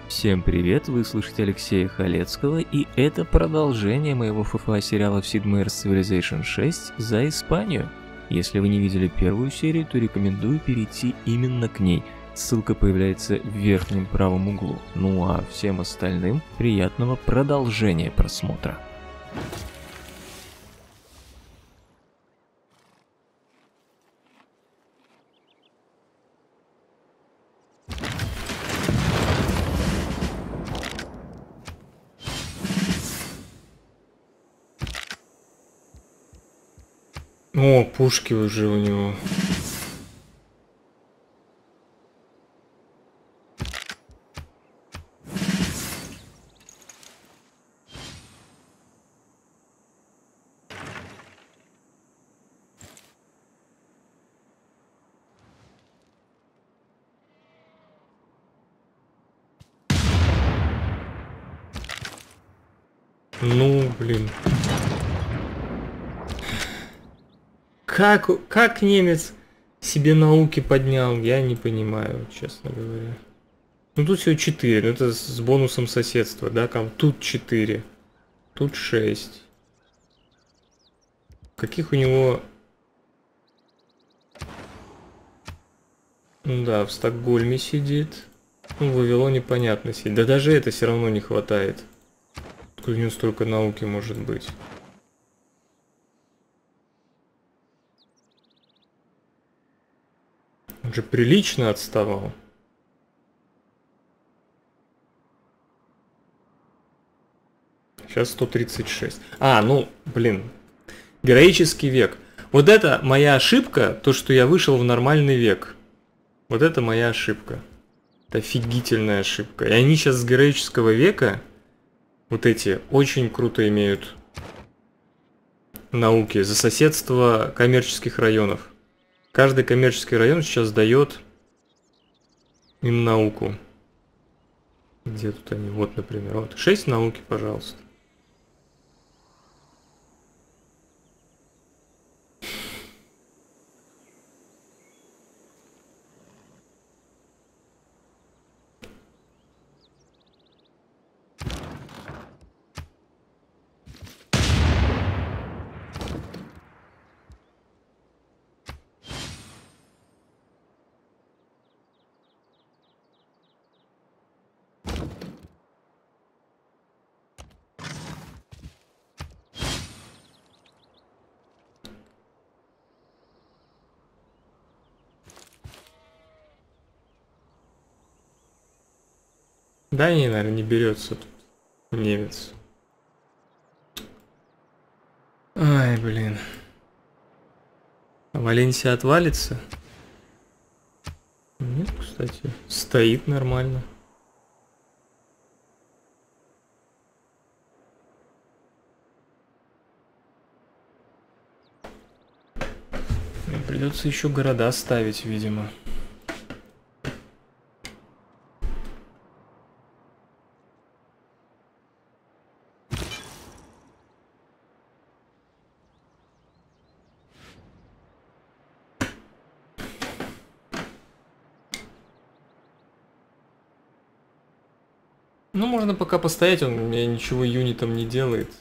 Всем привет, вы слышите Алексея Халецкого, и это продолжение моего ФФА сериала Sid Meier's Civilization 6 за Испанию. Если вы не видели первую серию, то рекомендую перейти именно к ней. Ссылка появляется в верхнем правом углу. Ну а всем остальным приятного продолжения просмотра. О, пушки уже у него. Ну, блин. Как немец себе науки поднял, я не понимаю, честно говоря. Ну тут всего 4, ну, это с бонусом соседства, да, там тут 4, тут 6. Каких у него... Ну да, в Стокгольме сидит. Ну, в Вавилоне понятно сидит. Да даже это все равно не хватает. Откуда у него столько науки может быть? Он же прилично отставал. Сейчас 136. А, ну, блин. Героический век. Вот это моя ошибка, то, что я вышел в нормальный век. Вот это моя ошибка. Это офигительная ошибка. И они сейчас с героического века, вот эти, очень круто имеют науки за соседство коммерческих районов. Каждый коммерческий район сейчас дает им науку. Где тут они? Вот, например, вот 6 науки, пожалуйста. Да, не, наверное, не берется тут немец. Ай, блин. А Валенсия отвалится? Нет, кстати. Стоит нормально. Придется еще города ставить, видимо. Ну, можно пока постоять, он мне ничего юнитом не делает.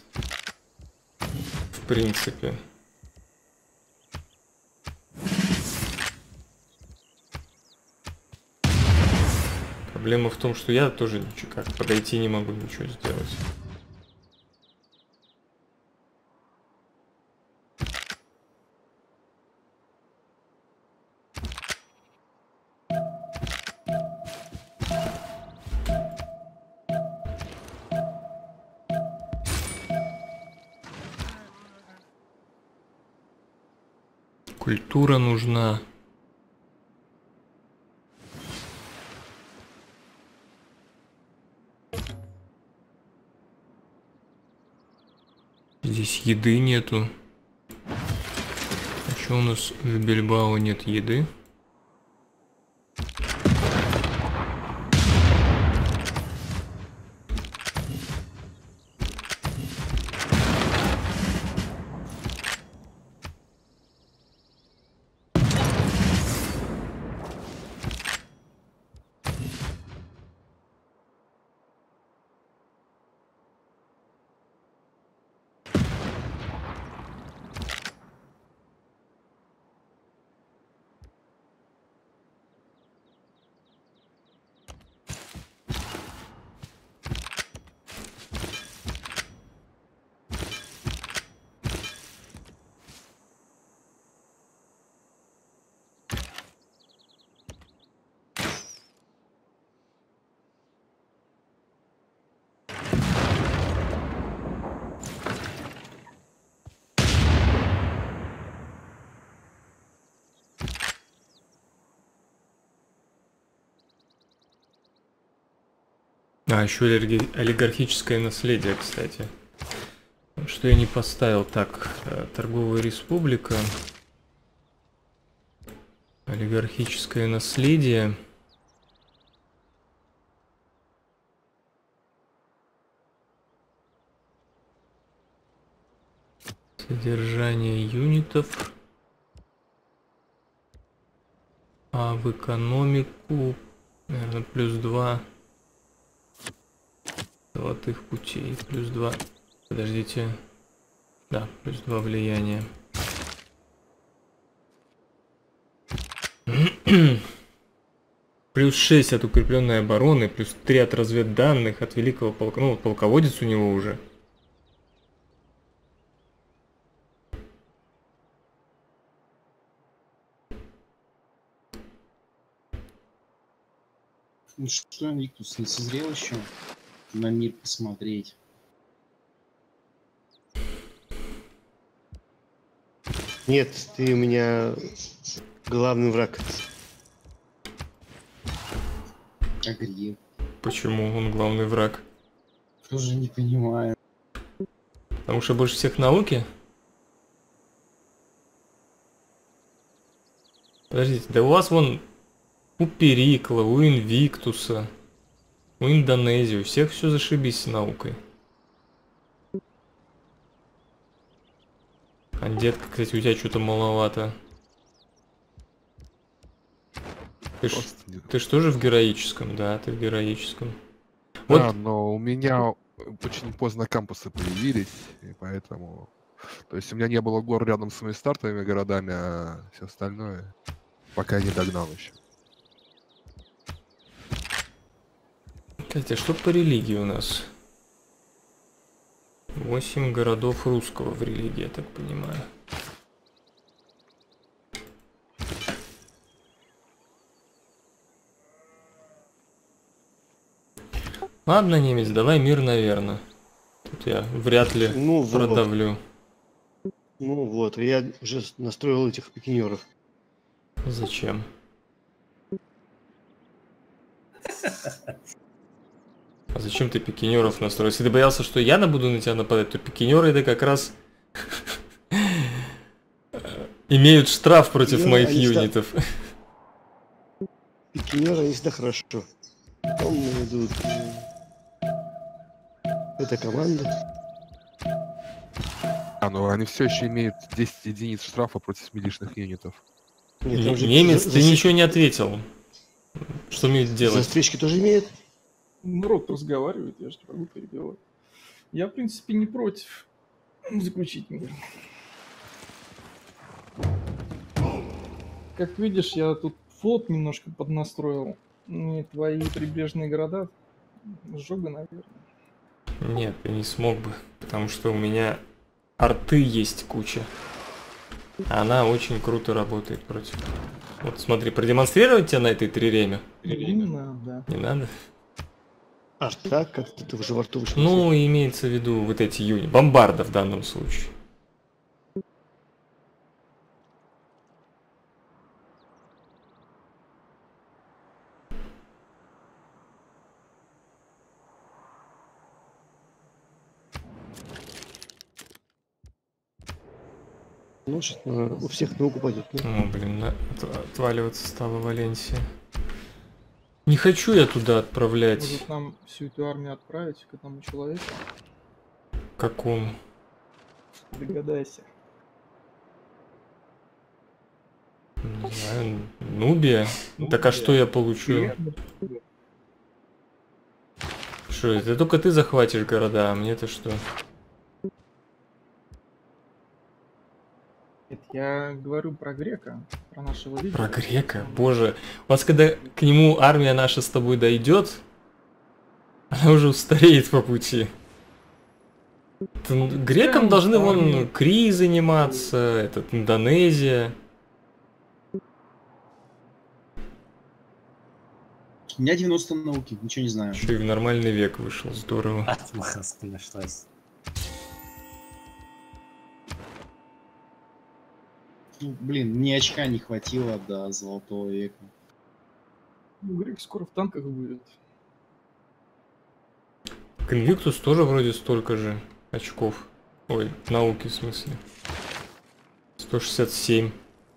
В принципе. Проблема в том, что я тоже ничего, как подойти не могу ничего сделать. Культура нужна. Здесь еды нету. А что у нас в Бильбао нет еды? А, еще олигархическое наследие, кстати. Что я не поставил. Так, торговая республика. Олигархическое наследие. Содержание юнитов. А в экономику, наверное, +2 золотых путей. +2. Подождите. Да, +2 влияния. +6 от укрепленной обороны, +3 от разведданных, от великого полка. Ну, полководец у него уже. Ну что, Виктус, не созрел еще на мир посмотреть? Нет, ты у меня главный враг. Агри. Почему он главный враг? Тоже не понимаю. Потому что больше всех науки? Подождите, да у вас вон у Перикла, у Инвиктуса, у Индонезии, у всех все зашибись с наукой. А детка, кстати, у тебя что-то маловато. Ты ж тоже в героическом? Да, ты в героическом. Вот. Да, но у меня очень поздно кампусы появились, и поэтому... То есть у меня не было гор рядом с моими стартовыми городами, а все остальное пока я не догнал еще. Кстати, что по религии у нас? 8 городов русского в религии, я так понимаю. Ладно, немец, давай мир, наверное. Тут я вряд ли продавлю. Ну вот, я уже настроил этих пикинеров. Зачем? А зачем ты пикинеров настроил? Если ты боялся, что я буду на тебя нападать, то пикинеры это как раз имеют штраф против моих юнитов. Пикинеры, они всегда хорошо. Потом идут... Это команда. А, ну они все еще имеют 10 единиц штрафа против милишных юнитов. Нет, там же Немец, ты ничего не ответил. Что мне делать? Застречки тоже имеют? Народ разговаривает, я же не могу перебивать. Я, в принципе, не против заключить мир. Как видишь, я тут флот немножко поднастроил. И твои прибрежные города сжога, наверное. Нет, я не смог бы, потому что у меня арты есть куча. Она очень круто работает против. Вот смотри, продемонстрировать тебя на этой триреме? Именно, да. Не надо? Арта, как-то ты уже во рту вышел. Ну, имеется в виду вот эти юни. Бомбарда в данном случае. Ну, сейчас у всех науку пойдет. Ну. О, блин, отваливаться стала Валенсия. Не хочу я туда отправлять. Может нам всю эту армию отправить к этому человеку? Какому? Догадайся. Не знаю, Нубия? Так а что я получу? Что, это только ты захватишь города, а мне-то что? Нет, я говорю про грека, про нашего лидера. Про грека? Боже, у вас когда к нему армия наша с тобой дойдет, она уже устареет по пути. Грекам должны вон Крии заниматься, этот Индонезия. У меня 90 науки, ничего не знаю. Еще и в нормальный век вышел, здорово. Отмазка нашлась. Ну, блин, мне очка не хватило до золотого века. Ну, грек скоро в танках будет. Так, Инвиктус тоже вроде столько же очков. Ой, науки в смысле. 167.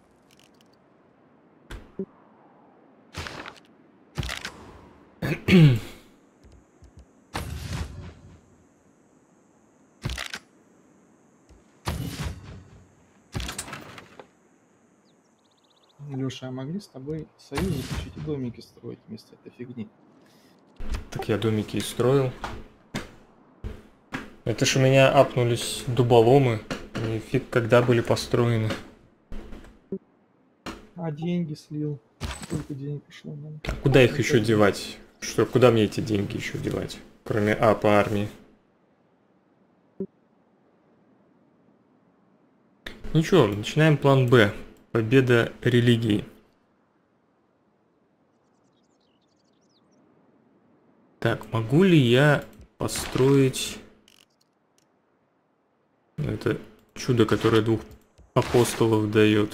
Леша, а могли с тобой союз заключить и домики строить вместо этой фигни? Так я домики и строил. Это ж у меня апнулись дуболомы. И фиг когда были построены. А деньги слил. Сколько денег ушло нам? А куда их еще девать? Что, куда мне эти деньги еще девать? Кроме апа армии. Ничего, начинаем план Б. Победа религии. Так, могу ли я построить... Это чудо, которое 2 апостолов дает.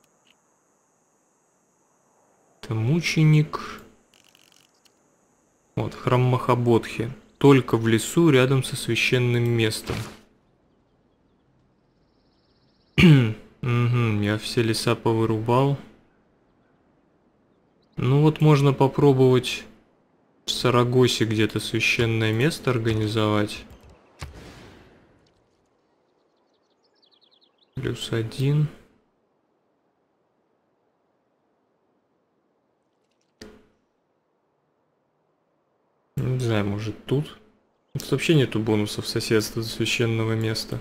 Это мученик. Вот, храм Махабодхи. Только в лесу, рядом со священным местом. Угу, я все леса повырубал. Ну вот можно попробовать в Сарагосе где-то священное место организовать. +1. Не знаю, может тут? Тут вообще нету бонусов соседства священного места.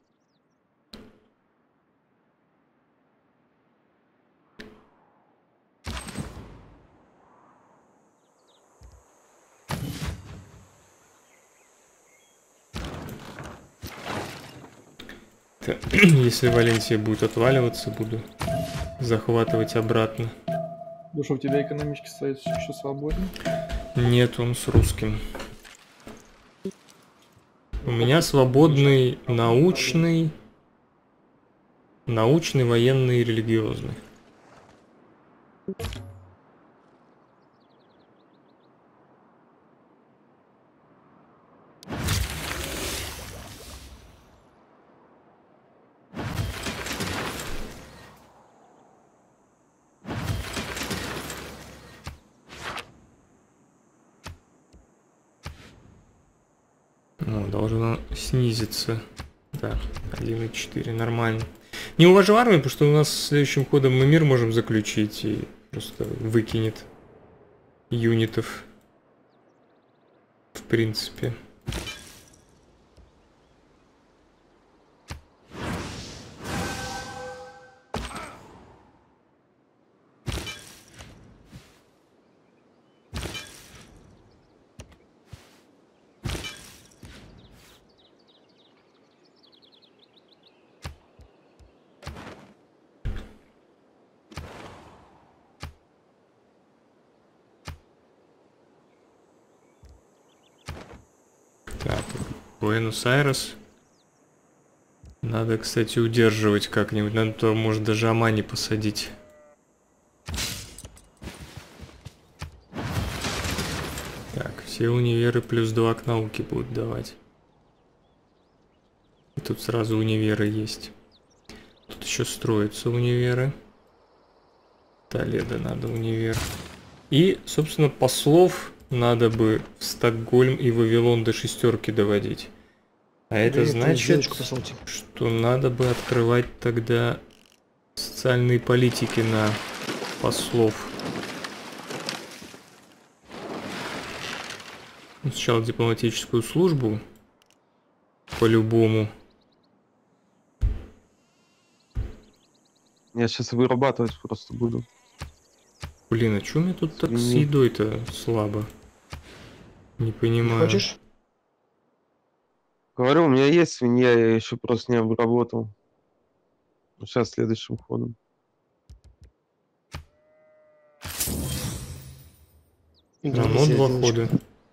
Если Валенсия будет отваливаться, буду захватывать обратно. Леша, у тебя экономический союз еще свободен? Нет, он с русским. У меня свободный научный, военный и религиозный. Ну, должно снизиться. Да, 1,4, нормально. Не увожу армию, потому что у нас следующим ходом мы мир можем заключить и просто выкинет юнитов. В принципе. Так, Буэнос-Айрес. Надо, кстати, удерживать как-нибудь. Надо то, может, даже Амани посадить. Так, все универы +2 к науке будут давать. И тут сразу универы есть. Тут еще строятся универы. Толедо надо универ. И, собственно, послов надо бы в Стокгольм и Вавилон до 6 доводить. А это значит, что надо бы открывать тогда социальные политики на послов. Сначала дипломатическую службу. По-любому. Я сейчас вырабатывать просто буду. Блин, а чё у меня тут так с едой-то слабо? Не понимаю. Хочешь? Говорю, у меня есть свинья, я еще просто не обработал. Сейчас следующим ходом. Равно 2 хода.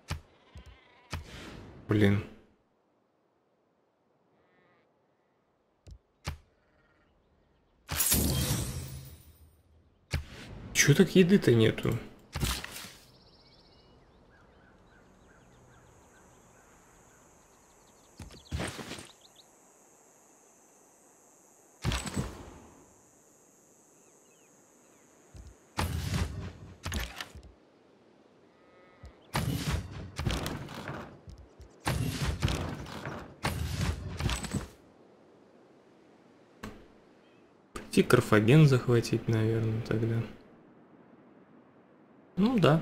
Блин. Чё так еды-то нету? И Карфаген захватить, наверное, тогда. Ну да.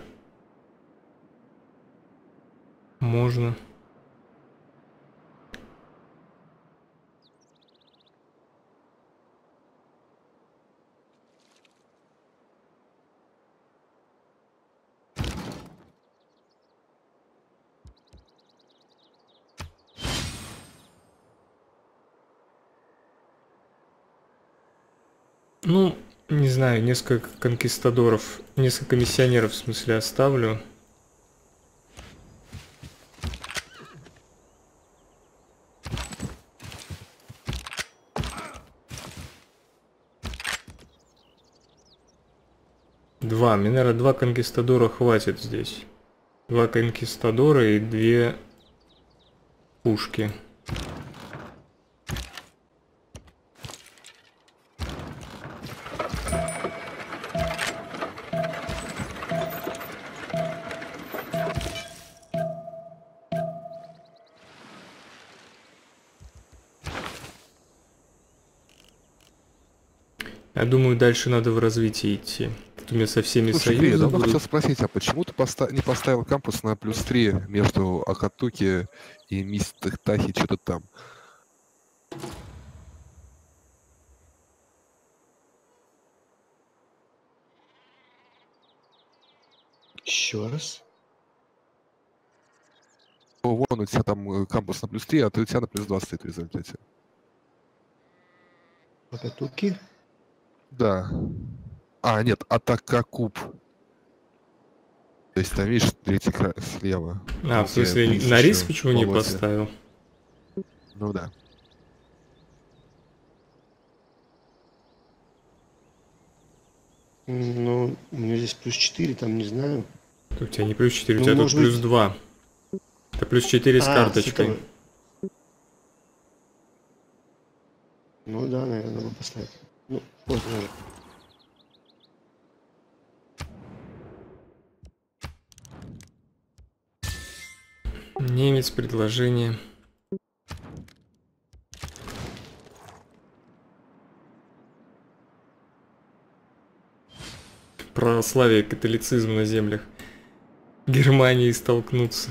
Можно. Ну, не знаю, несколько конкистадоров, несколько миссионеров, в смысле, оставлю. Два. Мне, наверное, два конкистадора хватит здесь. Два конкистадора и две пушки. Я думаю, дальше надо в развитие идти. Тут у меня со всеми Слушай, Грей, я союзы давно будут. хотел спросить, а почему ты не поставил кампус на +3 между Акатуки и Мистахтахи, что-то там? Еще раз. Вон у тебя там кампус на +3, а ты у тебя на +2 стоит в результате. Покатуки. Да. А, нет, Атакакуб. То есть там, видишь, третий слева. А, в Где смысле, приз на риск ещё почему не Володя. поставил? Ну да. Ну, у меня здесь +4, там не знаю. У тебя не +4, у Ну, тебя тут может быть- +2. Это +4 с А, карточкой. этого. Ну да, наверное, надо поставить. Ну, поздно уже. Немец, предложение. Православие и католицизм на землях Германии столкнутся.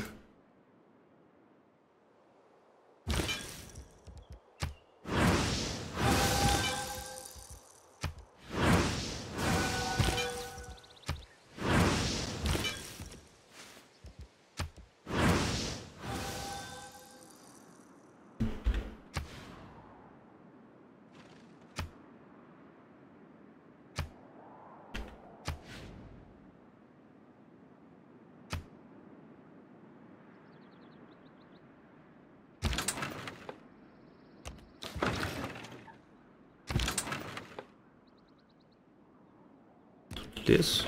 Лес.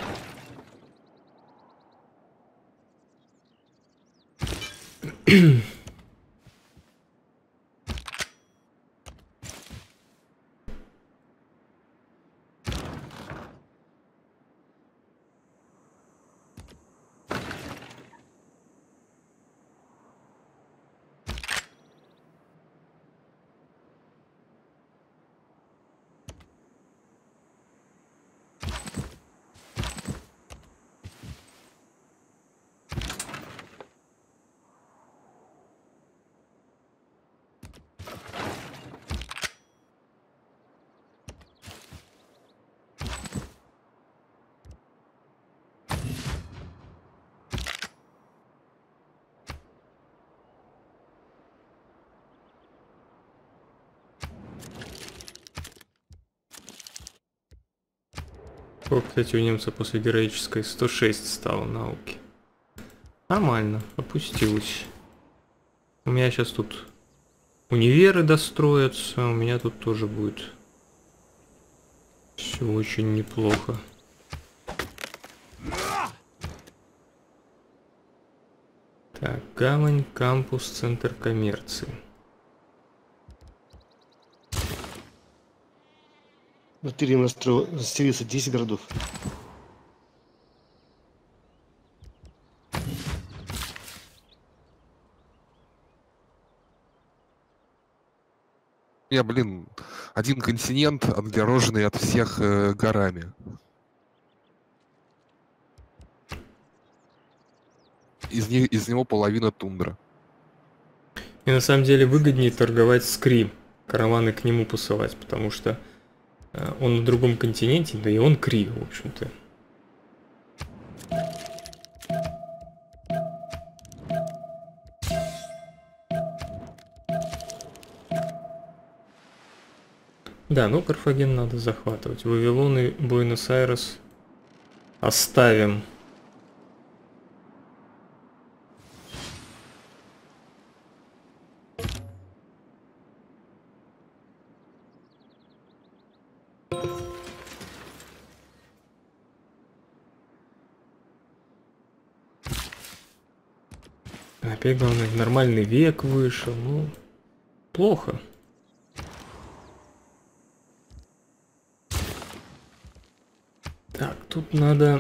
Сколько, кстати, у немца после героической? 106 стало науки. Нормально, опустилось. У меня сейчас тут универы достроятся, у меня тут тоже будет все очень неплохо. Так, гавань, кампус, центр коммерции. На Тыре расселился 10 городов. Не, блин, один континент, отгороженный от всех горами. Из него половина тундра. И на самом деле выгоднее торговать с Кри, караваны к нему посылать, потому что он на другом континенте, да и он Кри, в общем-то. Да, ну Карфаген надо захватывать. Вавилон и Буэнос-Айрес оставим. Опять главное, нормальный век вышел, ну, плохо. Так, тут надо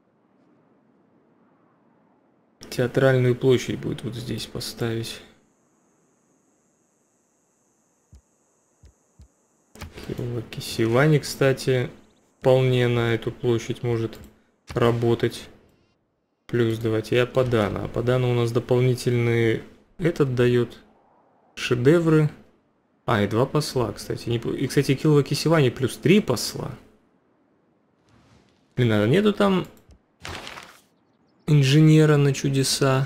театральную площадь будет вот здесь поставить. Кисивани, кстати, вполне на эту площадь может работать. Плюс давайте и Ападана. Ападана у нас дополнительный этот дает шедевры. А, и 2 посла, кстати. И, кстати, Килова Кисивани плюс 3 посла. Блин, а нету там инженера на чудеса?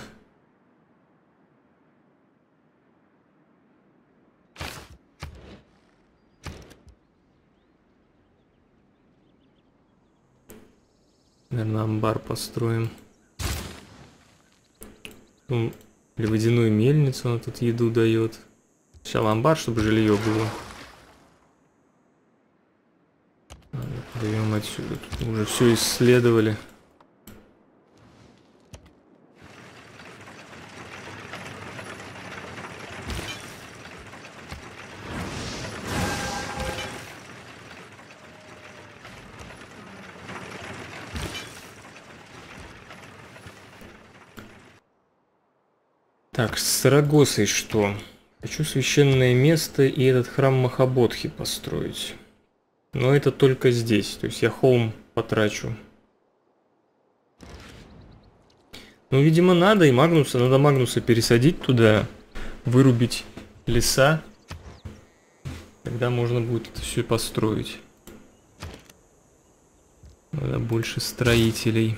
Наверное, амбар построим. Или водяную мельницу, она тут еду дает. Сначала амбар, чтобы жилье было. Даем отсюда. Тут уже все исследовали. Так, с Сарагосой что? Хочу священное место и этот храм Махабодхи построить. Но это только здесь, то есть я холм потрачу. Ну, видимо, надо и Магнуса, надо Магнуса пересадить туда, вырубить леса. Тогда можно будет это все построить. Надо больше строителей.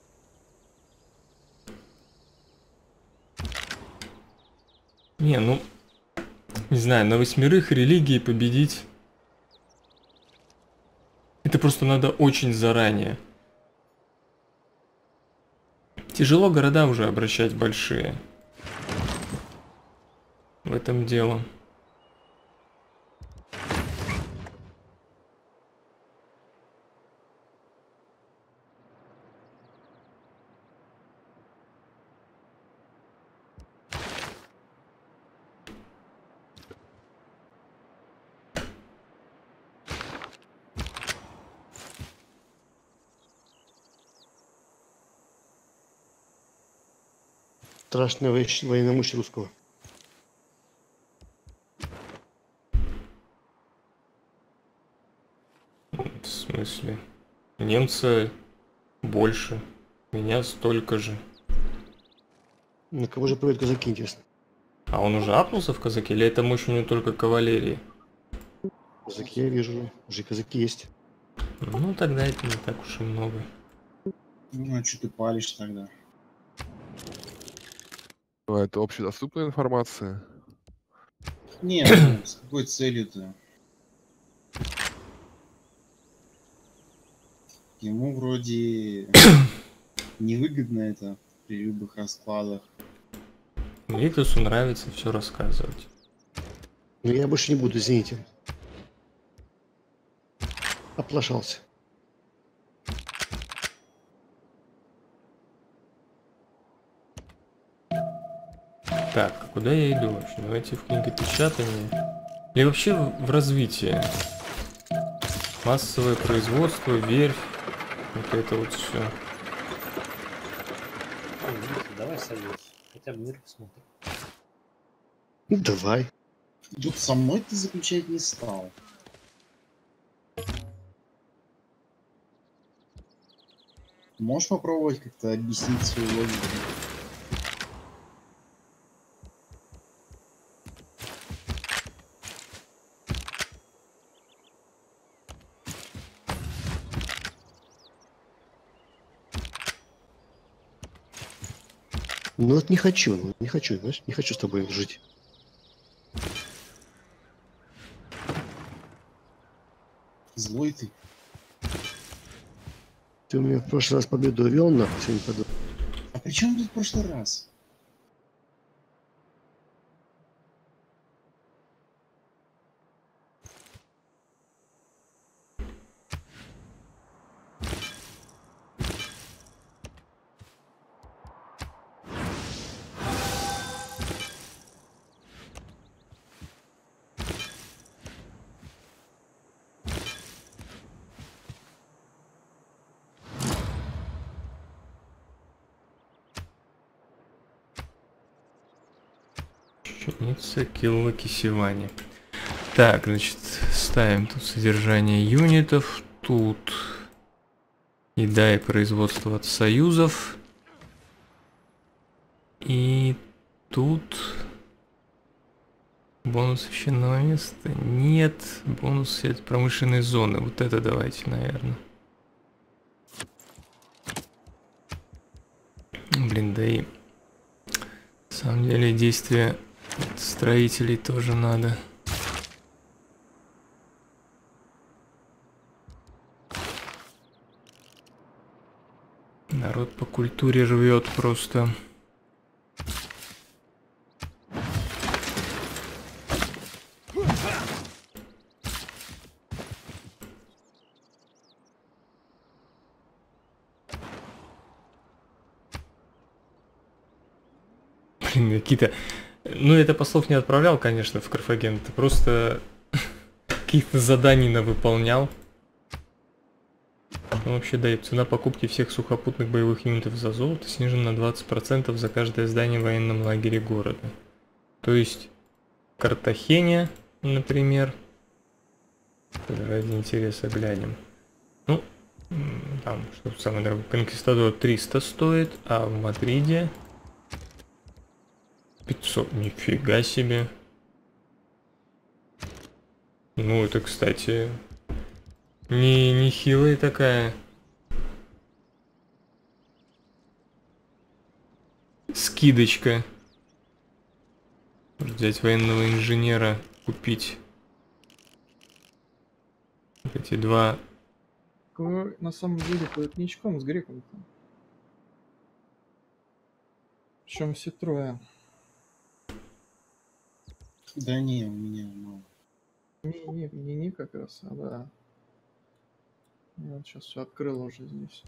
Не, ну, не знаю, на 8 религии победить. Это просто надо очень заранее. Тяжело города уже обращать большие. В этом дело. Страшная военная мощь русского. В смысле? Немца больше. Меня столько же. На кого же пройдут казаки, интересно? А он уже апнулся в казаке? Или это мощь у него только кавалерии? Казаки я вижу. Уже казаки есть. Ну, тогда это не так уж и много. Ну, а что ты палишь тогда? Это общедоступная информация. Не, ну, с какой целью-то? Ему вроде невыгодно это при любых раскладах. Виктусу нравится все рассказывать. Но я больше не буду, извините. Оплошался. Так, а куда я иду вообще? Давайте в книгопечатание. Или вообще в развитие. Массовое производство, верфь. Вот это вот все. Давай совет. Хотя бы мир посмотрим. Ну, давай. Тут со мной ты заключать не стал. Можешь попробовать как-то объяснить свою логику? Ну вот не хочу, знаешь, не хочу с тобой жить. Злой ты. Ты у меня в прошлый раз победу увел, нахуй, сегодня подал. А при чем тут в прошлый раз? Ученица Килла Кисевани. Так, значит, ставим тут содержание юнитов, тут еда и производство от союзов. И тут бонус священного места. Нет, бонус от промышленной зоны. Вот это давайте, наверное. Блин, да и на самом деле действия строителей тоже надо. Народ по культуре рвет просто. Блин, какие-то... Ну, это послов не отправлял, конечно, в Карфаген. Ты просто каких-то заданий навыполнял. Ну, вообще, да, цена покупки всех сухопутных боевых юнитов за золото снижена на 20% за каждое здание в военном лагере города. То есть, в Картахене, например... Ради интереса глянем. Ну, там, что самое дорогое, Конкистадор 300 стоит, а в Мадриде... 500, нифига себе. Ну, это, кстати, не хилая такая скидочка. Может взять военного инженера, купить вот эти два. Вы на самом деле плотничком с греком-то. Причем все трое. Да не, у меня мало. Не как раз, а да. Я вот сейчас все открыл уже здесь.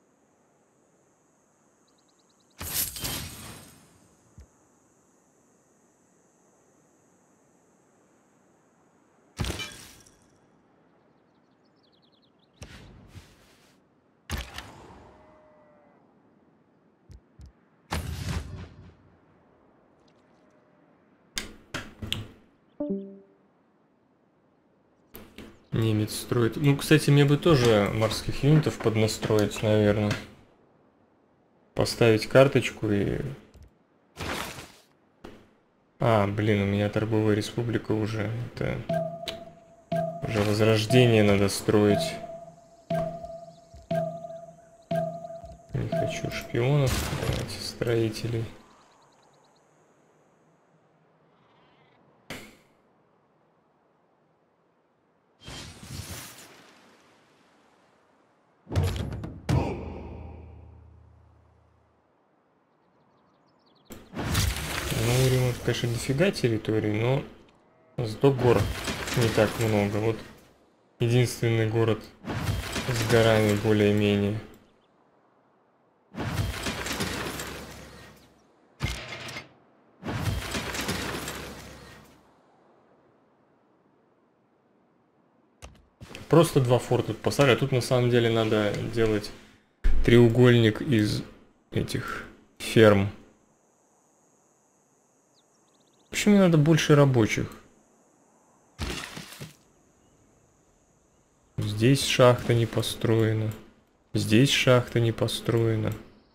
Немец строит. Ну, кстати, мне бы тоже морских юнитов поднастроить, наверное. Поставить карточку и... А, блин, у меня торговая республика уже. Это... Уже возрождение надо строить. Не хочу шпионов. Давайте строителей. Конечно, дофига территорий, но зато гор не так много. Вот единственный город с горами более-менее. Просто два форта поставили, а тут на самом деле надо делать треугольник из этих ферм. В общем, мне надо больше рабочих. Здесь шахта не построена. Здесь шахта не построена.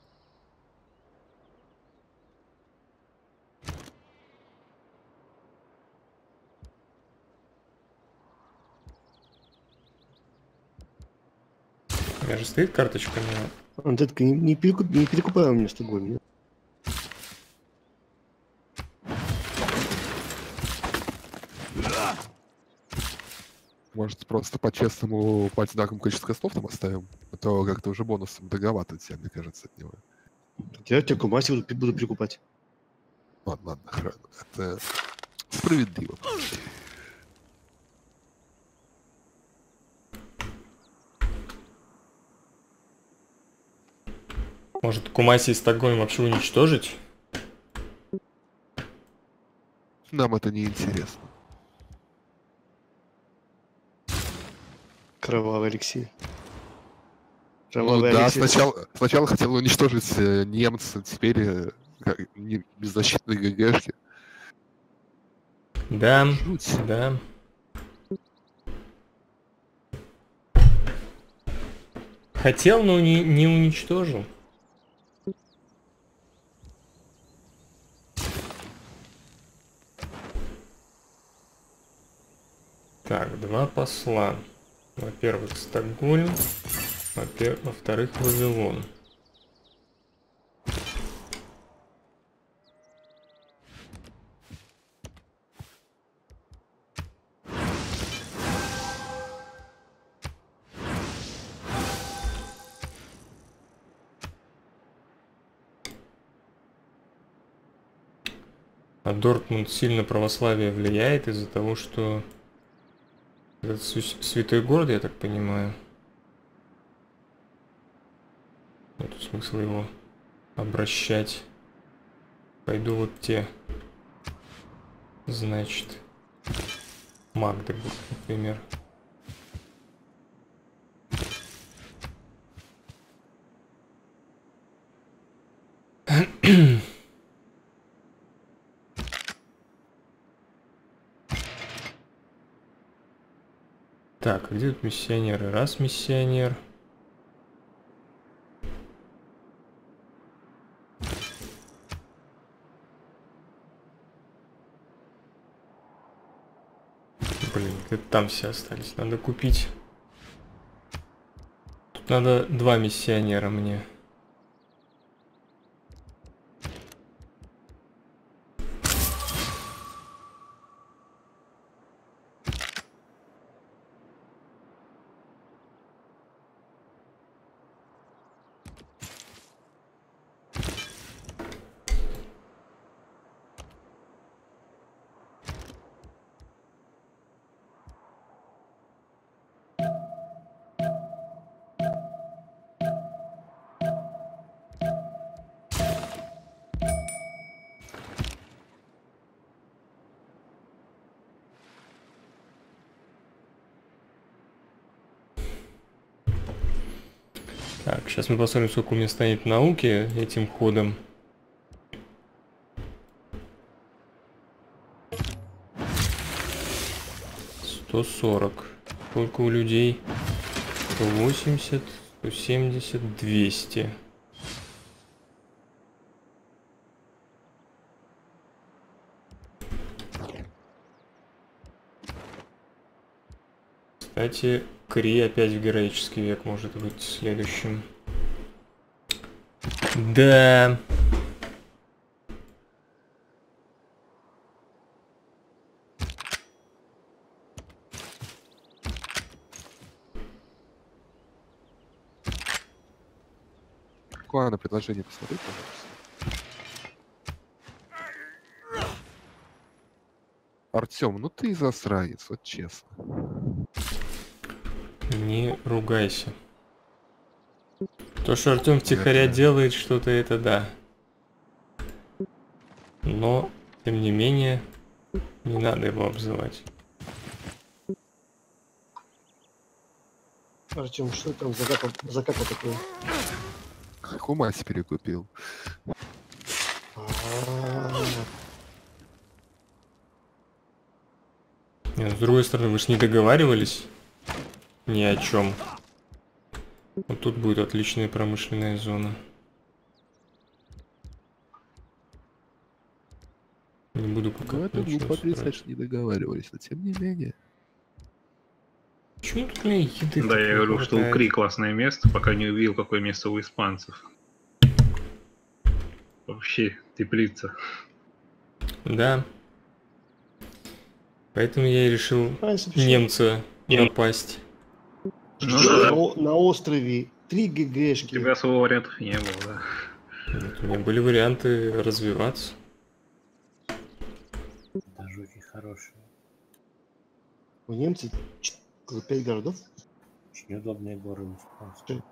У меня же стоит карточка на... Антетка, не перекупай у меня Стокгольм. Нет? Может, просто по-честному по одинаковому количеству костов там оставим? А то как-то уже бонусом договаривать тебя, мне кажется, от него. Я тебе Кумаси буду перекупать. Ладно, хорошо. Это справедливо. Может, Кумаси и Стокгольм вообще уничтожить? Нам это не интересно. Кровавый Алексей. Ну Кровавый да, Алексей. сначала хотел уничтожить немца, теперь беззащитные ГГшки. Да, Жуть. да. Хотел, но не уничтожил. Так, 2 посла. Во-первых, Стокгольм. Во-вторых, Вавилон. А Дортмунд сильно православие влияет из-за того, что это святой город, я так понимаю. Нет смысла его обращать. Пойду вот те. Значит, Магдебург, например. Так, а где тут миссионеры? Раз миссионер. Блин, где-то там все остались. Надо купить. Тут надо 2 миссионера мне. Так, сейчас мы посмотрим, сколько у меня станет науки этим ходом. 140. Сколько у людей? 180, 170, 200. Кстати, Кри опять в героический век может быть следующим. Да. Какое на предложение посмотреть, пожалуйста. Артем, ну ты и засранец, вот честно. Не ругайся. То, что Артем втихаря делает что-то, это да. Но, тем не менее, не надо его обзывать. Артем, что там за кака такое? Кумаси перекупил. Нет, с другой стороны, вы же не договаривались ни о чем. Вот тут будет отличная промышленная зона. Не буду пока Ну, это ничего глупо отрицать, строить. что не договаривались, но тем не менее. Почему тут у меня еды Да, так я не говорю, что у хватает? Кри классное место, пока не увидел, какое место у испанцев. Вообще, теплица. Да. Поэтому я и решил Раньше вообще немца напасть. Ну да, на острове 3 у ГГшки. тебя своего вариантов не было, да. Вот у меня были варианты развиваться. Даже очень хорошие. У немцев 5 городов. Очень удобные горы у испанцев.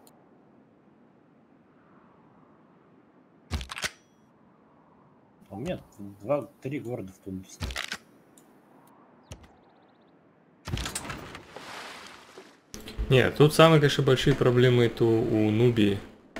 А у меня 2-3 города в Тунисе. Нет, тут самые, конечно, большие проблемы это у Нубии.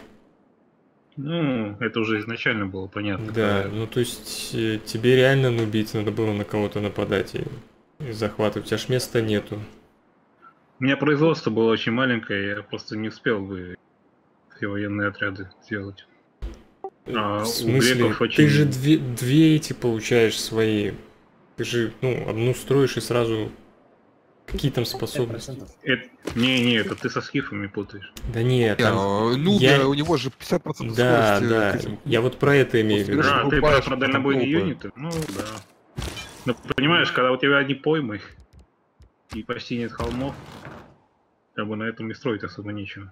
Ну, это уже изначально было понятно. Да, когда- ну то есть тебе реально нубить надо было на кого-то нападать и захватывать. У тебя ж места нету. У меня производство было очень маленькое, я просто не успел бы все военные отряды сделать. А В у смысле? греков Ты очень- же две эти получаешь свои. Ты же, ну, одну строишь и сразу... Какие там способности? 5%. Не, это ты со скифами путаешь. Да нет, там... Нубия, я- у него же 50% Да, скорости да, к этим. я вот про это имею в виду. Просто Да, ты покупаешь про дальнобойные там толпы. юниты? Ну да. Но понимаешь, когда у тебя одни поймы и почти нет холмов, как бы на этом и строить особо нечего.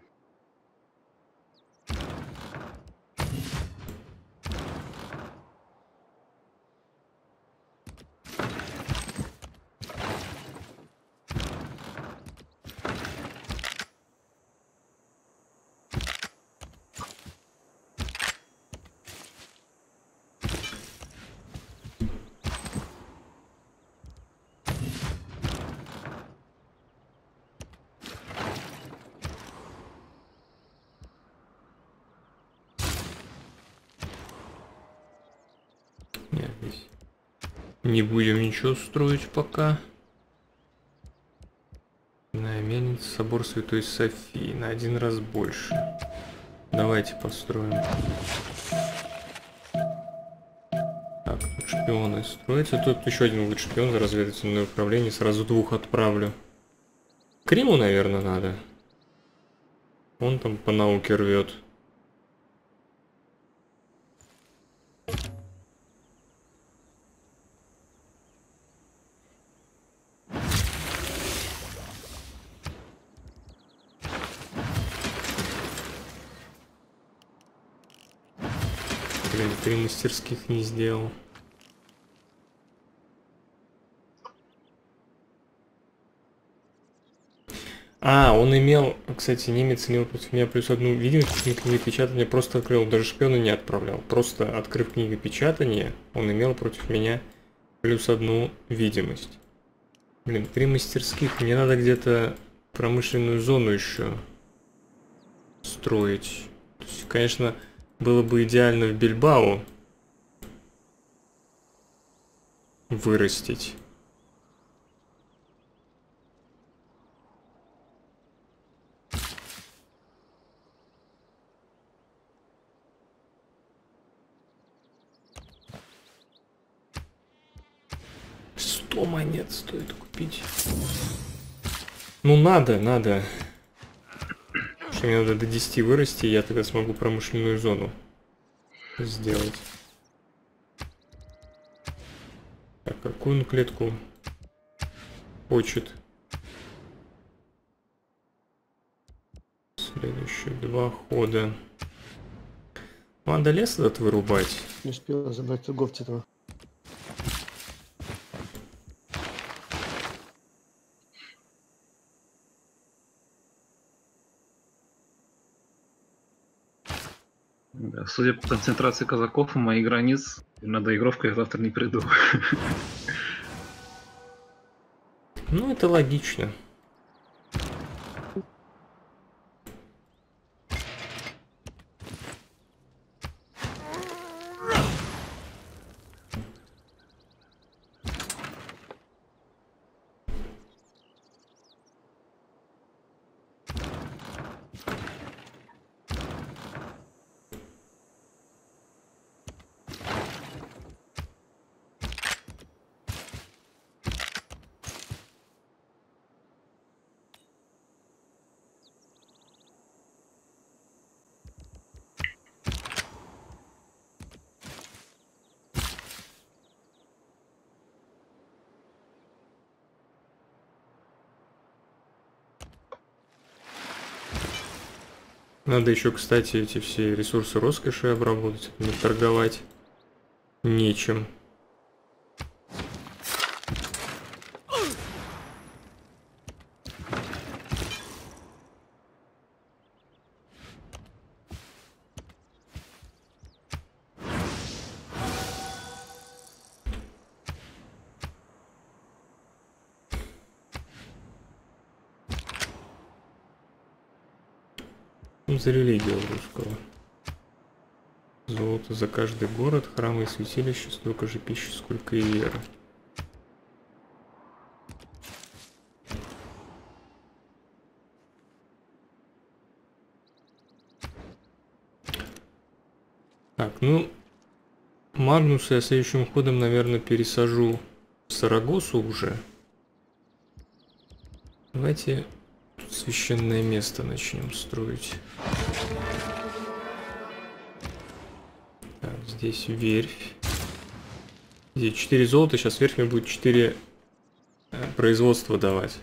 Нет, здесь не будем ничего строить пока. На мельнице собор Святой Софии на 1 раз больше. Давайте построим. Так, тут шпионы строятся. Тут еще один будет шпион за разведывательное управление. Сразу 2 отправлю. Криму, наверное, надо. Он там по науке рвет. Блин, 3 мастерских не сделал. А, он имел, кстати, немец имел против меня +1 видимость, книгопечатания просто открыл, даже шпиона не отправлял. Просто открыв книгопечатание, он имел против меня +1 видимость. Блин, 3 мастерских, мне надо где-то промышленную зону еще строить. То есть, конечно, было бы идеально в Бильбао вырастить. Монет стоит купить. Ну надо. Что мне надо до 10 вырасти, я тогда смогу промышленную зону сделать. Так, какую он клетку хочет? Следующие 2 хода. Надо лес этот вырубать. Не успел забрать торговца этого. Да, судя по концентрации казаков у моих границ, на доигровку я завтра не приду. Ну, это логично. Надо еще, кстати, эти все ресурсы роскоши обработать, не торговать нечем. За религию русского. Золото за каждый город, храмы и святилища, столько же пищи, сколько и веры. Так, ну, Магнуса я следующим ходом, наверное, пересажу в Сарагосу уже. Давайте тут священное место начнем строить. Так, здесь верфь. Здесь 4 золота, сейчас верфь мне будет 4 производства давать.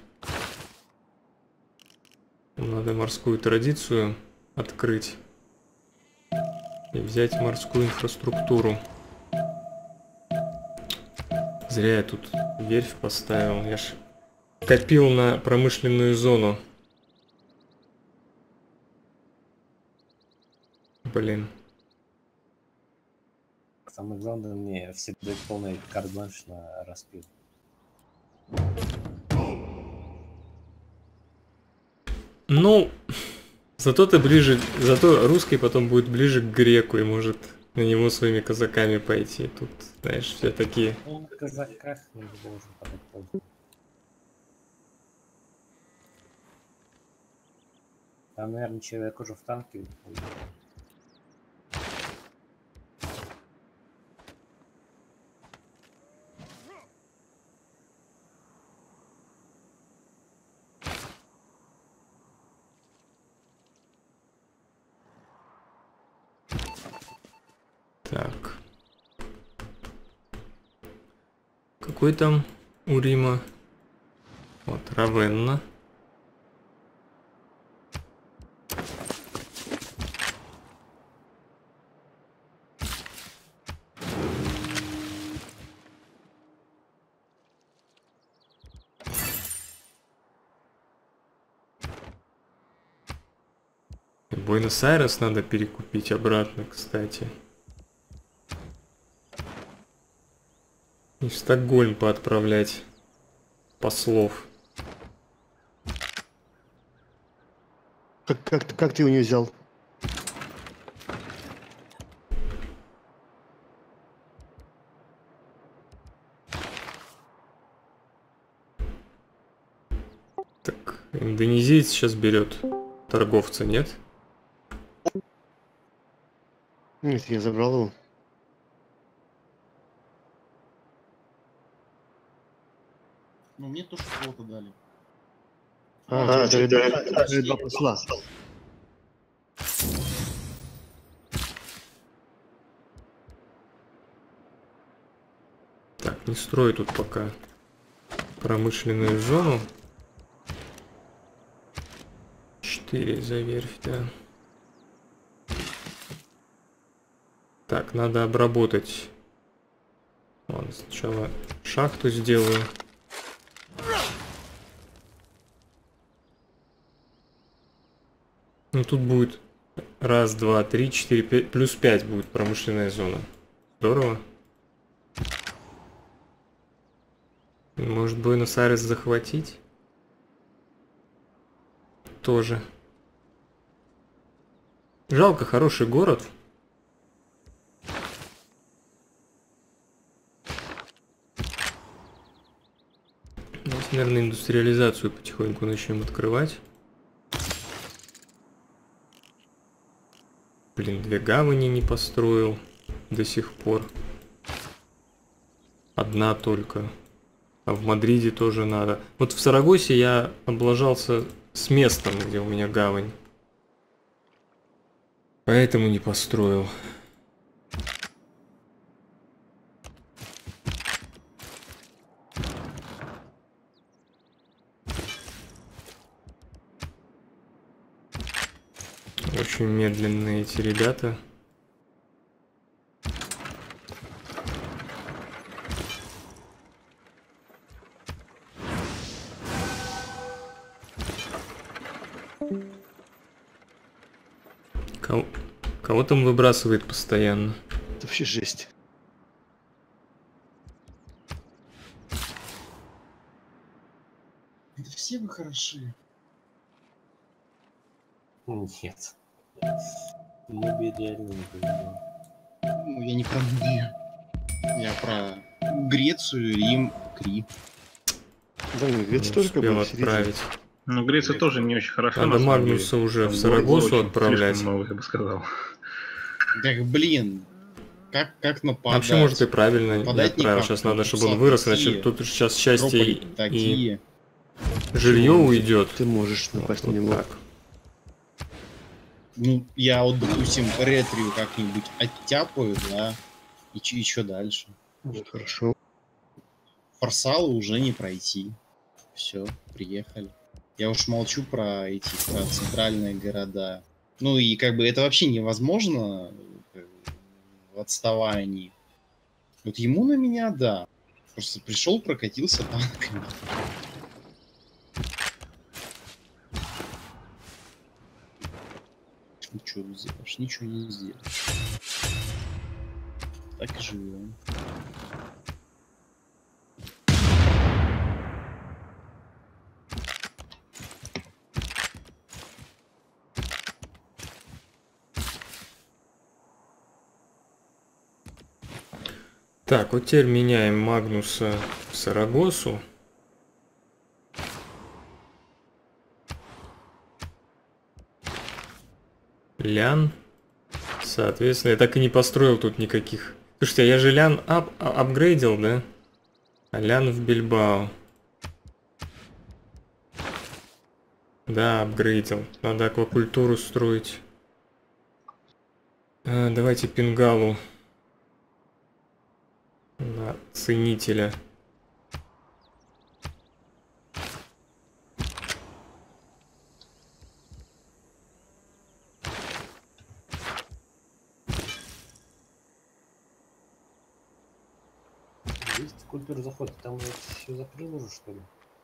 Надо морскую традицию открыть и взять морскую инфраструктуру. Зря я тут верфь поставил, я ж копил на промышленную зону. Блин. Самое главное, мне все дают полный карт-бланш на распил. Ну, зато ты ближе, зато русский потом будет ближе к греку и может на него своими казаками пойти. Тут, знаешь, все такие. Ну, на казаках не должен подать пользу. Там, наверное, человек уже в танке. Так. Какой там у Рима? Вот, Равенна. Буэнос-Айрес надо перекупить обратно, кстати. И в Стокгольм поотправлять послов. Как ты его не взял? Так, индонезиец сейчас берет торговца, нет? Нет, я забрал его. Ну, мне тоже золото дали. Это два посла. Так, не строй тут пока промышленную зону. 4 за верфь, да. Так, надо обработать. Ладно, сначала шахту сделаю. Ну тут будет раз, два, три, 4, 5, плюс 5 будет промышленная зона. Здорово. Может, Буэнос-Айрес захватить? Тоже. Жалко, хороший город. Давайте, наверное, индустриализацию потихоньку начнем открывать. Блин, 2 гавани не построил до сих пор. Одна только. А в Мадриде тоже надо. Вот в Сарагосе я облажался с местом, где у меня гавань. Поэтому не построил. Очень медленные эти ребята. Кого там выбрасывает постоянно? Это вообще жесть. Да все вы хороши. Нет. Нубе реально не повезло. Ну, я не про Нубию. Я про Грецию, Рим, Кри. Да, ну, Греция тоже как Успел бы отправить. Ну, Греция тоже не очень хорошо. Надо на самом Магнуса деле. уже в Там Сарагосу очень отправлять. слишком много, я бы сказал. Так, блин. Как нападать? Вообще, может, и правильно не Нападать отправил. никак. Сейчас надо, чтобы он Тут вырос, такие, иначе тут сейчас счастье Акрополи и такие. жилье уйдет. Ты можешь напасть на Вот него. так. Ну, я вот, допустим, Ретрию как-нибудь оттяпаю, да, и что дальше? Вот, хорошо. Форсала уже не пройти. Все, приехали. Я уж молчу про эти про центральные города. Ну и как бы это вообще невозможно в отставании. Вот ему на меня, да. Просто пришел, прокатился танками. Ничего не сделаешь, ничего не сделаешь. Так и живем. Так, вот теперь меняем Магнуса в Сарагосу. Лян. Соответственно, я так и не построил тут никаких. Слушайте, а я же Лян апгрейдил, да? А Лян в Бильбао. Да, апгрейдил. Надо аквакультуру строить. Давайте Пингалу. На ценителя. Есть культура захода, там вот все закрыл уже, что ли?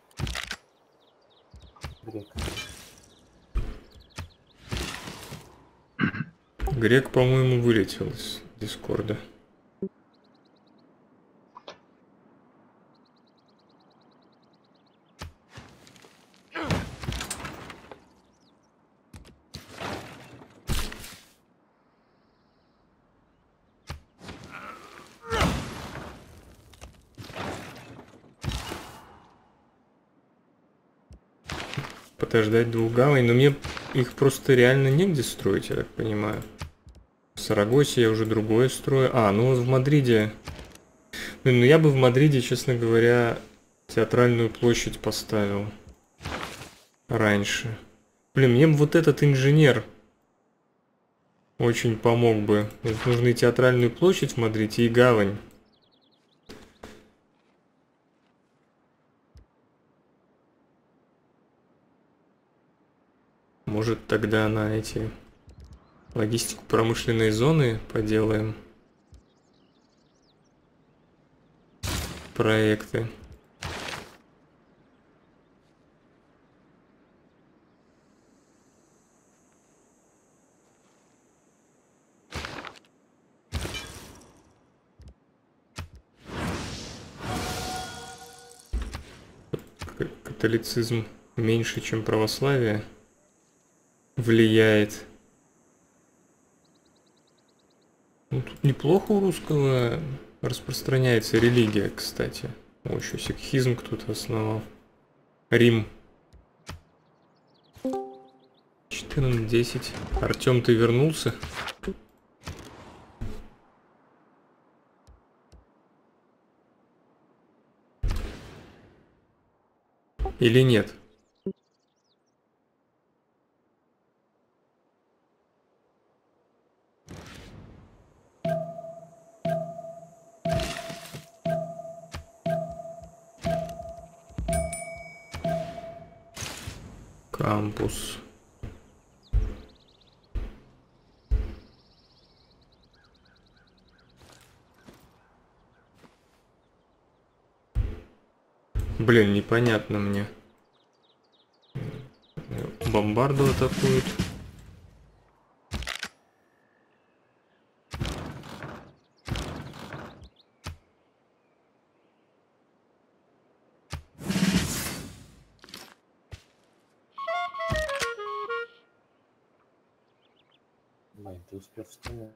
Грек. Грек, по-моему, вылетел из Дискорда. Подождать двух гавань, но мне их просто реально негде строить, я так понимаю. В Сарагосе я уже другое строю. Ну вот в Мадриде... Блин, ну я бы в Мадриде, честно говоря, театральную площадь поставил. Раньше. Блин, мне бы вот этот инженер очень помог бы. Мне нужно и театральную площадь в Мадриде, и гавань. Может, тогда на эти логистику промышленной зоны поделаем проекты. Католицизм меньше, чем православие, влияет. Ну, тут неплохо у русского распространяется религия, кстати. О, еще сикхизм кто-то основал. Рим. 14-10. Артем, ты вернулся? Или нет? Кампус. Блин, непонятно мне. Бомбарду атакуют. Блин, ты успел вспомнить.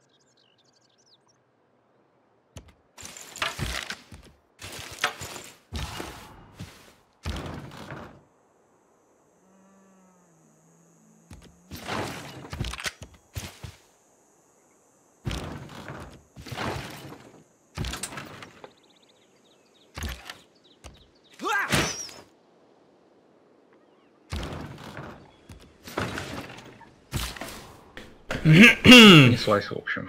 Неслась, в общем.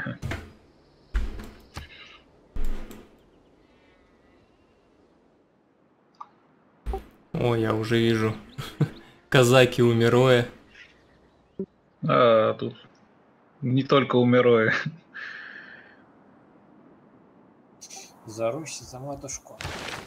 О, я уже вижу. Казаки у Мироя. А тут не только умираю. За Русь, за матушку.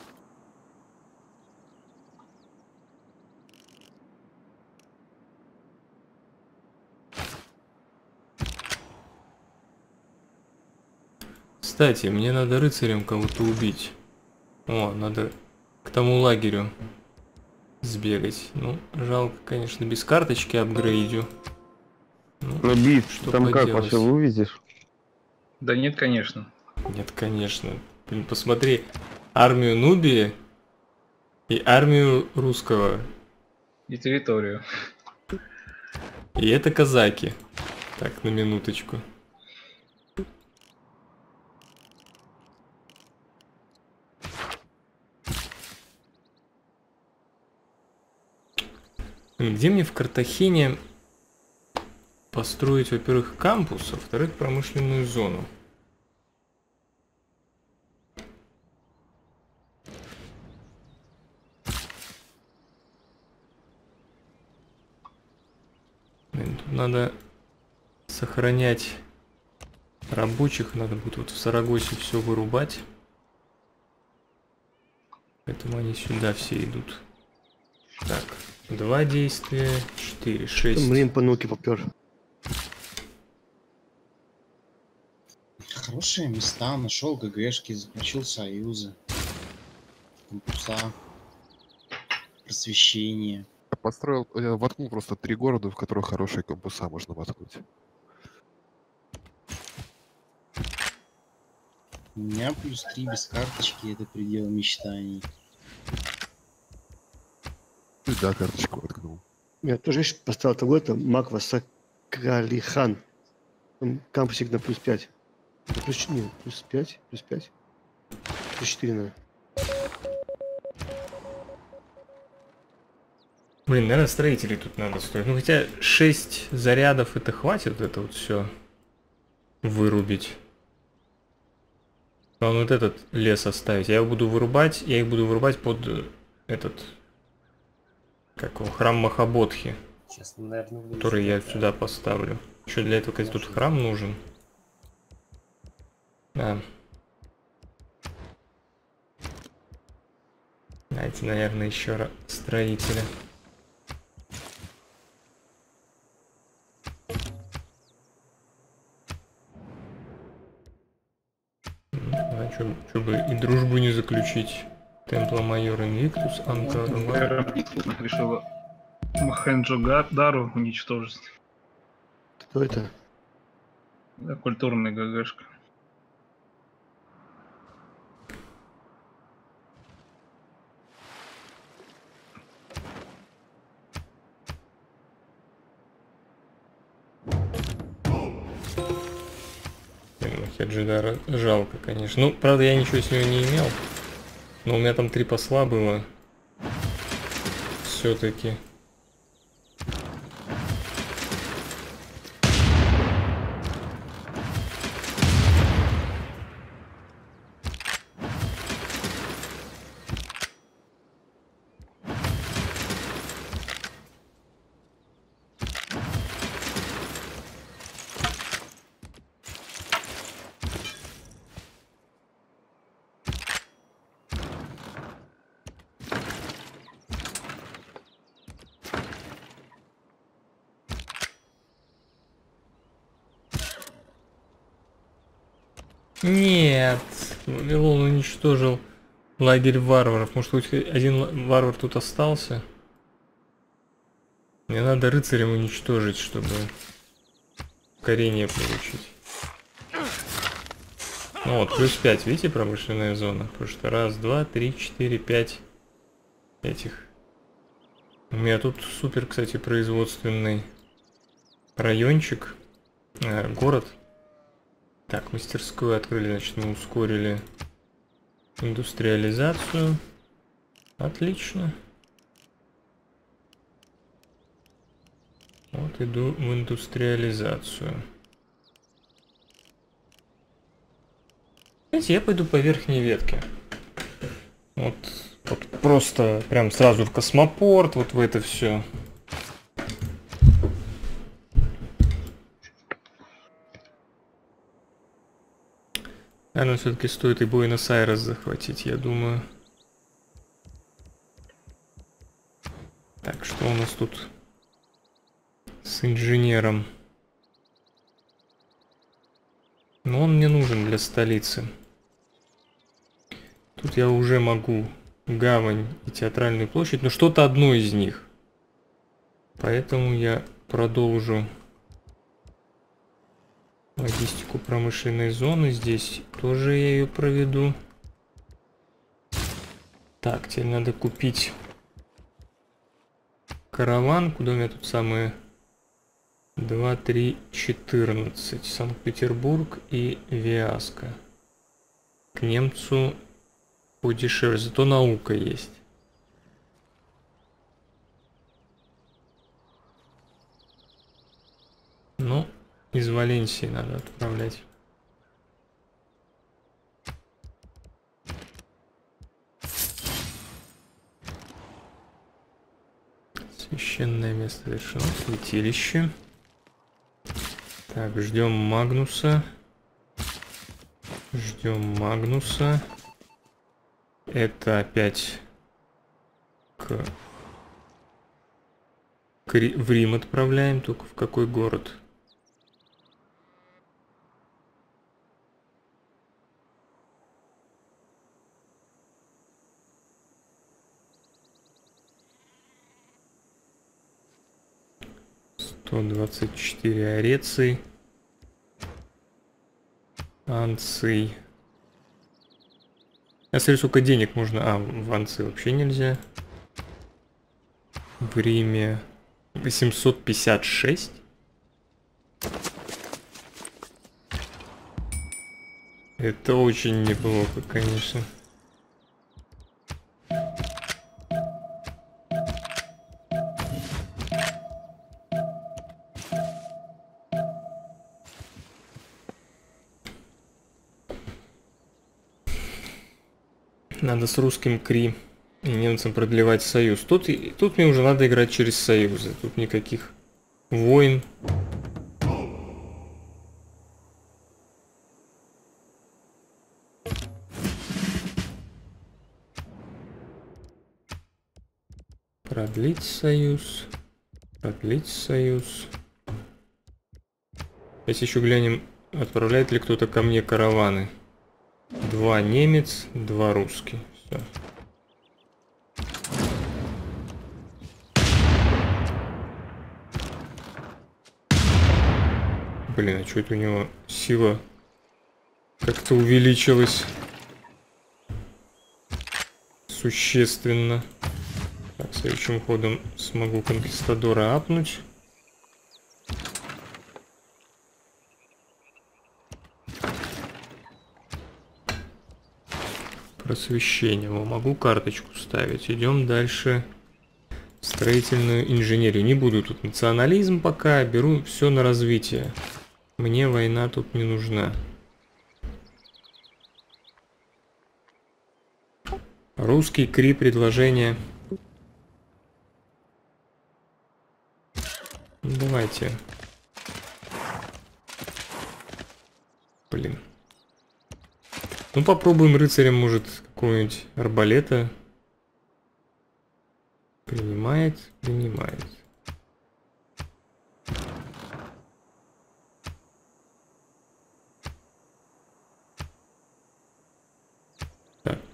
Кстати, мне надо рыцарем кого-то убить. О, надо к тому лагерю сбегать. Ну, жалко, конечно, без карточки апгрейдю. Ну, бит, что там как поделать? вообще вывезешь? Да нет, конечно. Нет, конечно. Блин, посмотри, армию Нубии и армию русского. И территорию. И это казаки. Так, на минуточку. Где мне в Картахене построить, во-первых, кампус, а во-вторых, промышленную зону? Блин, тут надо сохранять рабочих, надо будет вот в Сарагосе все вырубать. Поэтому они сюда все идут. Так, 2 действия, 4, 6. Блин, по нуке попер. Хорошие места, нашел ГГшки, заключил союзы. Кампуса. Просвещение. Я построил, я воткнул просто 3 города, в которых хорошие кампуса можно воткнуть. У меня плюс 3 без карточки, это предел мечтаний. И да, карточку воткнул. Я тоже видишь, поставил такой-то Маква Сакалихан. Там кампусик на плюс 5. Плюс 5, плюс 5. Плюс 4, наверное. Блин, наверное, строителей тут надо строить. Ну, хотя 6 зарядов это хватит, это вот все вырубить. Главное вот этот лес оставить. Я их буду вырубать под этот, как его, храм Махабодхи, Сейчас, наверное, будет который я что-то. сюда поставлю. Еще для этого, кстати, тут храм нужен. Да. Давайте, наверное, еще раз строителя. А что бы и дружбу не заключить. Темпла майор Инвиктус, Антар. Решила Махенджо-Дару уничтожить. Кто это? Да, культурный ГГшка. Хеджидара жалко, конечно. Ну, правда, я ничего с него не имел. Но у меня там 3 посла было. Все-таки. Нет, Вавилон уничтожил лагерь варваров. Может, хоть один варвар тут остался? Мне надо рыцарям уничтожить, чтобы ускорение получить. Ну вот, плюс 5, видите, промышленная зона? Потому что раз, два, три, четыре, 5 этих. У меня тут супер, кстати, производственный райончик, город. Так, мастерскую открыли, значит, мы ускорили индустриализацию. Отлично. Вот иду в индустриализацию. Знаете, я пойду по верхней ветке. Вот просто прям сразу в космопорт, вот в это все. Наверное, все-таки стоит и Буэнос-Айрес захватить, я думаю. Так, что у нас тут с инженером? Но он мне нужен для столицы. Тут я уже могу гавань и театральную площадь, но что-то одно из них. Поэтому я продолжу логистику промышленной зоны. Здесь тоже я ее проведу. Так, теперь надо купить караван. Куда у меня тут самые 2, 3, 14. Санкт-Петербург и Виаска. К немцу подешевле, зато наука есть. Ну, из Валенсии надо отправлять. Священное место решено. Святилище. Так, ждем Магнуса. Ждем Магнуса. Это опять в Рим отправляем. Только в какой город? «124 Ореций. Анций». Я смотрю, сколько денег можно... А, в Анции вообще нельзя. В Риме 856. Это очень неплохо, конечно. Надо с русским Кри и немцам продлевать союз. Тут мне уже надо играть через союзы. Тут никаких войн. Продлить союз. Продлить союз. Сейчас еще глянем, отправляет ли кто-то ко мне караваны. 2 немец, 2 русский. Все. Блин, а что это у него сила как-то увеличилась существенно. Так, следующим ходом смогу конкистадора апнуть. Просвещение. Могу карточку ставить. Идем дальше. Строительную инженерию. Не буду тут национализм пока. Беру все на развитие. Мне война тут не нужна. Русский Кри предложение. Давайте. Блин. Ну попробуем рыцарем, может, какого-нибудь арбалета. Принимает, принимает.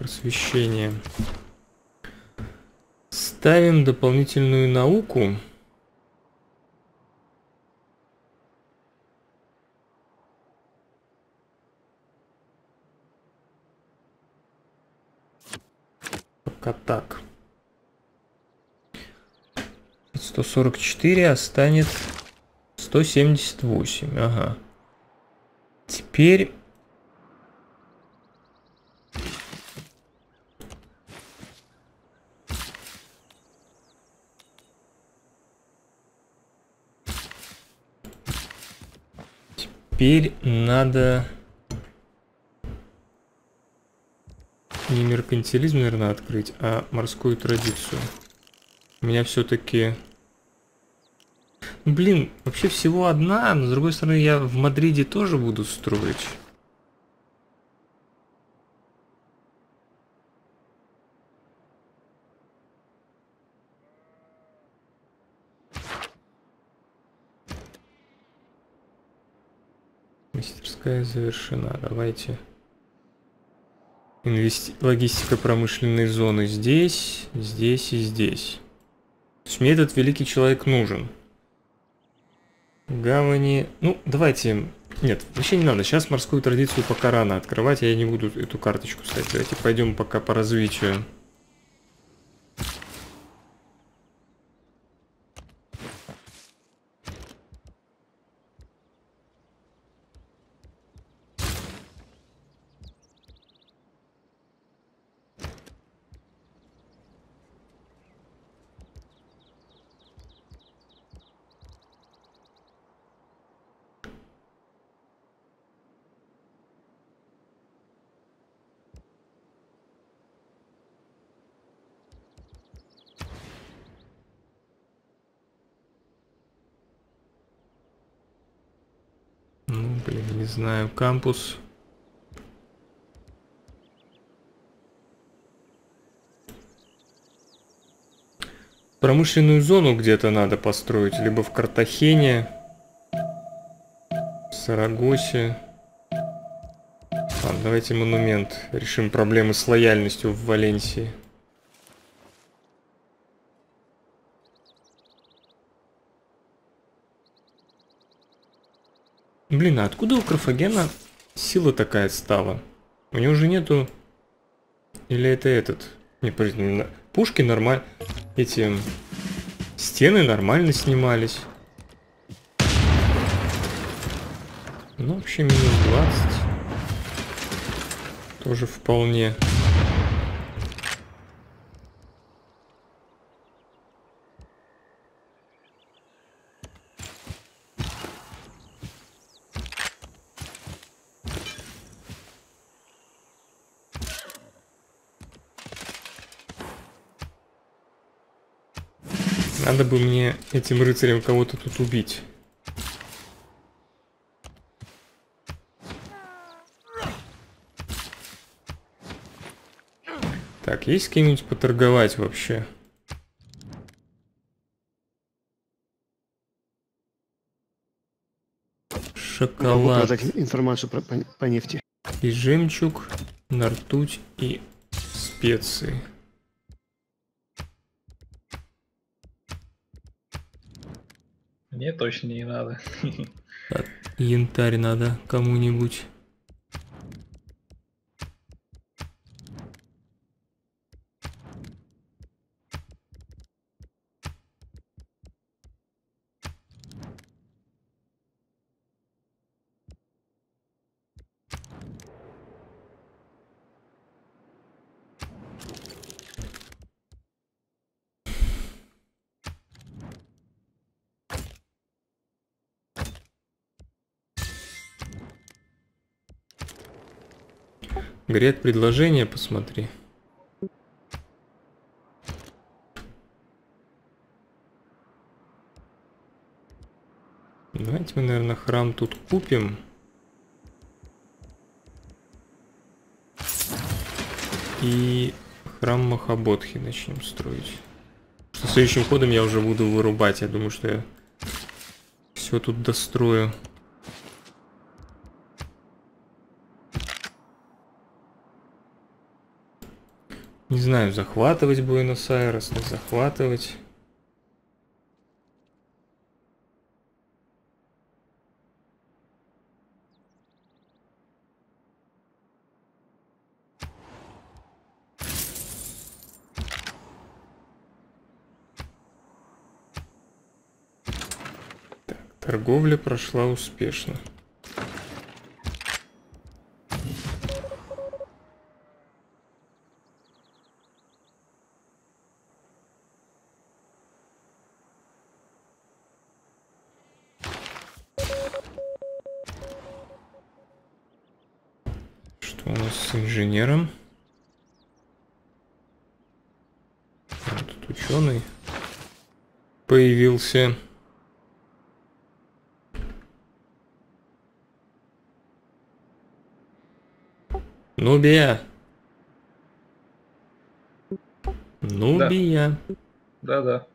Просвещение. Ставим дополнительную науку. Пока так. 144, а станет 178. Ага. Теперь... Теперь надо... Не меркантилизм, наверное, открыть, а морскую традицию. У меня все-таки... Блин, вообще всего одна, но с другой стороны я в Мадриде тоже буду строить. Мастерская завершена. Давайте. Логистика промышленной зоны здесь, здесь и здесь. То есть мне этот великий человек нужен. Гавани... Ну, давайте... Нет, вообще не надо. Сейчас морскую традицию пока рано открывать. Я не буду эту карточку ставить. Давайте пойдем пока по развитию. Ну, блин, не знаю. Кампус. Промышленную зону где-то надо построить. Либо в Картахене, в Сарагосе. Ладно, давайте монумент. Решим проблемы с лояльностью в Валенсии. Блин, а откуда у Карфагена сила такая стала? У него же нету... Или это этот? Не, пушки нормально... Эти... Стены нормально снимались. Ну, вообще минус 20. Тоже вполне. Надо бы мне этим рыцарем кого-то тут убить. Так, есть с кем-нибудь поторговать вообще? Шоколад. Информацию по нефти. И жемчуг, на ртуть и специи. Мне точно не надо. Так, янтарь надо кому-нибудь. Говорят, предложение, посмотри. Давайте мы, наверное, храм тут купим. И храм Махабодхи начнем строить. Что следующим ходом я уже буду вырубать. Я думаю, что я все тут дострою. Не знаю, захватывать Буэнос-Айрес, не захватывать. Так, торговля прошла успешно. Что у нас с инженером? Вот тут ученый появился. Нубия. Нубия. Да-да.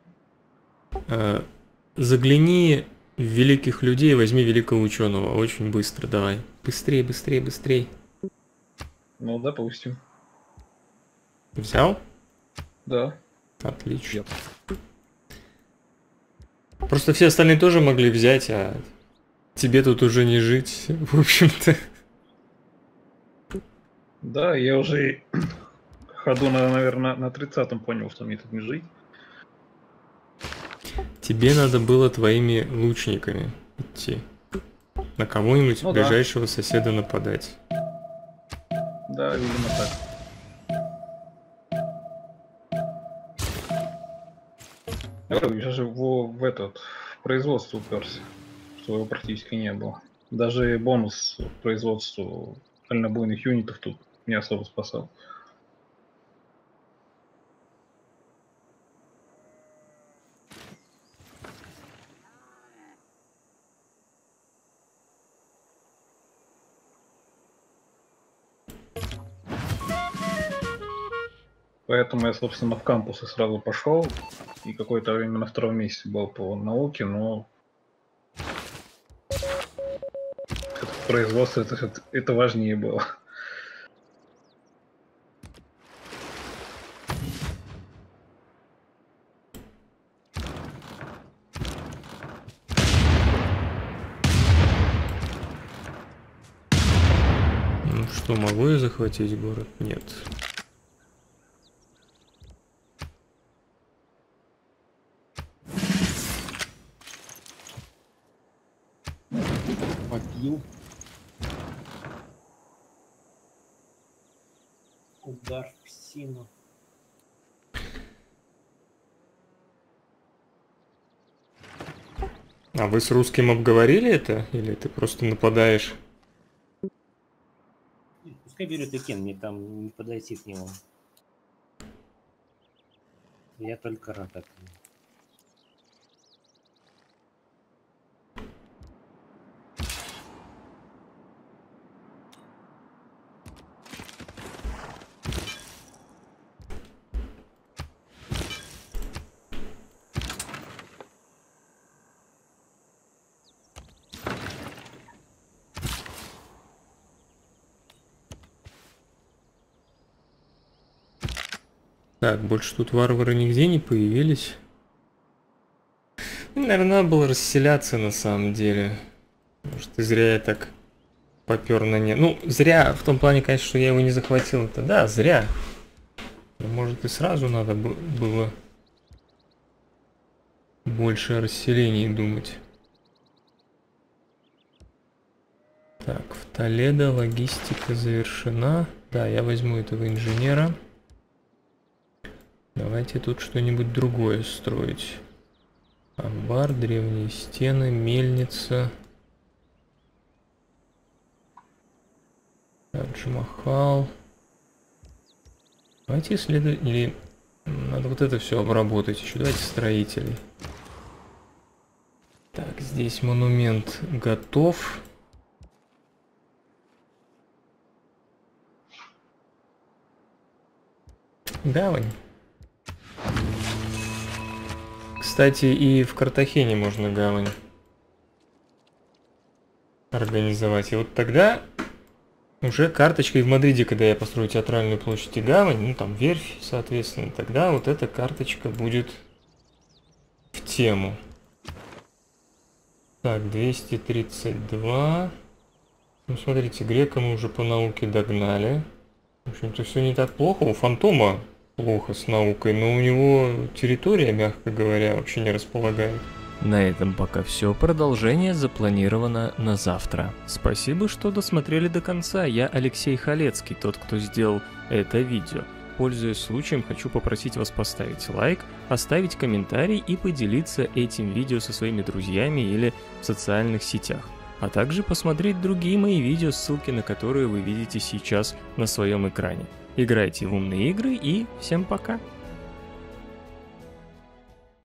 Загляни в великих людей, возьми великого ученого. Очень быстро, давай. Быстрее, быстрее, быстрее. Ну, допустим. Взял? Да. Отлично. Просто все остальные тоже могли взять, а тебе тут уже не жить, в общем-то. Да, я уже ходу, наверное, на 30-м понял, что мне тут не жить. Тебе надо было твоими лучниками идти. На кого-нибудь Ну, ближайшего соседа нападать. Да, видимо так. Я же в производство уперся, что его практически не было. Даже бонус к производству дальнобойных юнитов тут не особо спасал. Поэтому я, собственно, в кампусы сразу пошел, и какое-то время на втором месте был по науке, но производство это важнее было. Ну что, могу я захватить город? Нет. Попил. Удар в псину. А вы с русским обговорили это? Или ты просто нападаешь? Пускай берет Экен, мне там не подойти к нему. Я только рад этому. Так, больше тут варвары нигде не появились. Наверное, надо было расселяться на самом деле. Может, и зря я так попер на не. Ну, зря в том плане, конечно, что я его не захватил. Это да, зря. Но, может, и сразу надо было больше о расселении думать. Так, в Толедо логистика завершена. Да, я возьму этого инженера. Давайте тут что-нибудь другое строить. Амбар, древние стены, мельница. Тадж-Махал. Давайте исследовать, или надо вот это все обработать еще. Давайте строителей. Так, здесь монумент готов. Гавань. Кстати, и в Картахене можно гавань организовать. И вот тогда уже карточкой в Мадриде, когда я построю театральную площадь и гавань, ну там верфь, соответственно, тогда вот эта карточка будет в тему. Так, 232. Ну, смотрите, грека мы уже по науке догнали. В общем-то, все не так плохо. У Фантома плохо с наукой, но у него территория, мягко говоря, вообще не располагает. На этом пока все. Продолжение запланировано на завтра. Спасибо, что досмотрели до конца. Я Алексей Халецкий, тот, кто сделал это видео. Пользуясь случаем, хочу попросить вас поставить лайк, оставить комментарий и поделиться этим видео со своими друзьями или в социальных сетях. А также посмотреть другие мои видео, ссылки на которые вы видите сейчас на своем экране. Играйте в умные игры и всем пока!